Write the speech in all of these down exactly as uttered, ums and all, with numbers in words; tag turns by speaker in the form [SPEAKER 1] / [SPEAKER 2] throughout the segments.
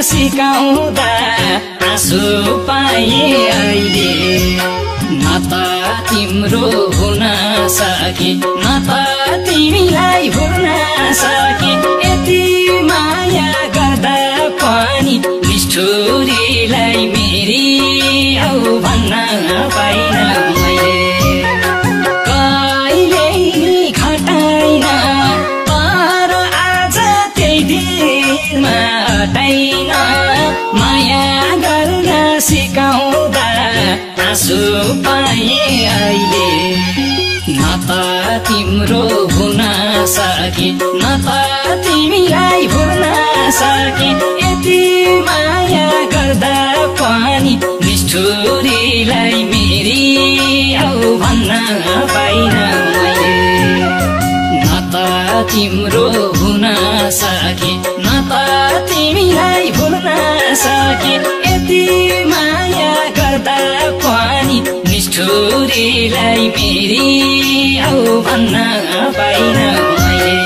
[SPEAKER 1] सिकाउँदा आँसु पाए अहिले न त तिम्रो हुन सके न त तिमीलाई भुल्न सके यति माया गर्दा पनि निष्ठुरीलाई मेरी औ भन्न पाइन मैले कहिल्यै खटाइन तर आज त्यही दिनमा हटाइन माया गर्न सिकाउँदा आँसु पाए अहिले न त तिम्रो हुन सके न त तिमीलाई भुल्न सके यति माया गर्दा पनि निष्ठुरीलाई मेरी औ भन्न पाइन मैले न त तिम्रो हुन सके न त तिमीलाई भुल्न सके यति माया गर्दा पनि निष्ठुरीलाई मेरी औ भन्न पाइन मैले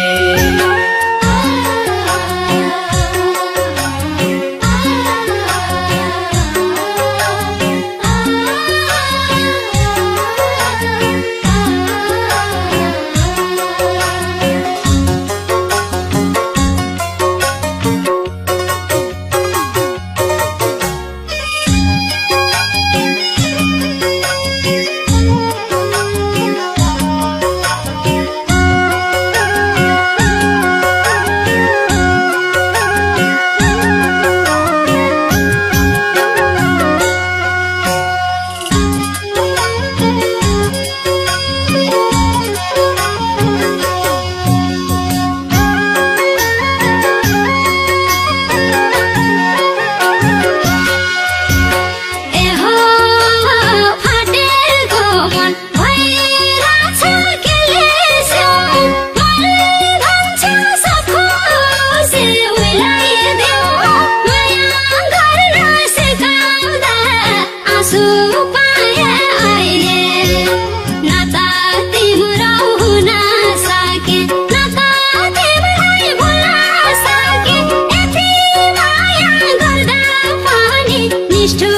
[SPEAKER 2] Nish